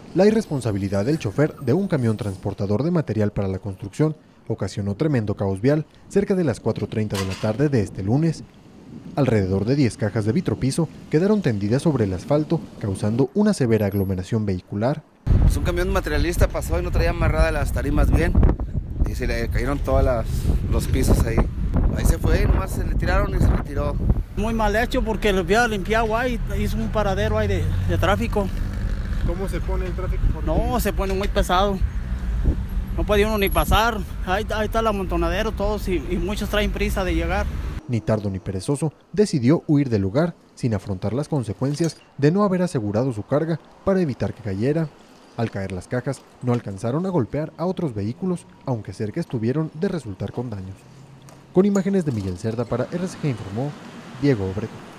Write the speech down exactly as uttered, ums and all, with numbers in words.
La irresponsabilidad del chofer de un camión transportador de material para la construcción ocasionó tremendo caos vial cerca de las cuatro treinta de la tarde de este lunes. Alrededor de diez cajas de vitropiso quedaron tendidas sobre el asfalto, causando una severa aglomeración vehicular. Pues un camión materialista pasó y no traía amarradas las tarimas bien y se le cayeron todos los pisos ahí. Ahí se fue, nomás se le tiraron y se retiró. Muy mal hecho porque lo había limpiado ahí, hizo un paradero ahí de, de tráfico. ¿Cómo se pone el tráfico? Por no, se pone muy pesado. No puede uno ni pasar. Ahí, ahí está el amontonadero todos y, y muchos traen prisa de llegar. Ni tardo ni perezoso, decidió huir del lugar sin afrontar las consecuencias de no haber asegurado su carga para evitar que cayera. Al caer las cajas, no alcanzaron a golpear a otros vehículos, aunque cerca estuvieron de resultar con daños. Con imágenes de Miguel Cerda para R C G informó Diego Obregón.